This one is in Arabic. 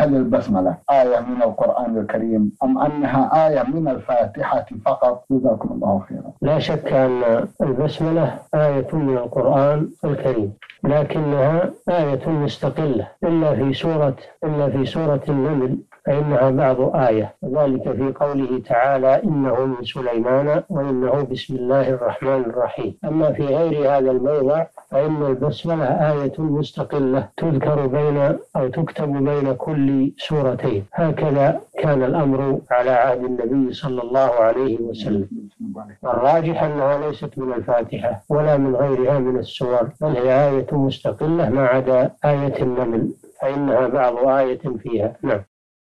هل البسملة آية من القرآن الكريم أم أنها آية من الفاتحة فقط؟ جزاكم الله خيرا. لا شك أن البسملة آية من القرآن الكريم، لكنها آية مستقلة إلا في سورة النمل فإنها بعض آية، وذلك في قوله تعالى إنه من سليمان وإنه بسم الله الرحمن الرحيم. أما في غير هذا الموضع فإن البسملة آية مستقلة تذكر تكتب بين كل سورتين. هكذا كان الأمر على عهد النبي صلى الله عليه وسلم. والراجح أنها ليست من الفاتحة ولا من غيرها من السور، بل هي آية مستقلة ما عدا آية النمل فإنها بعض آية فيها. نعم.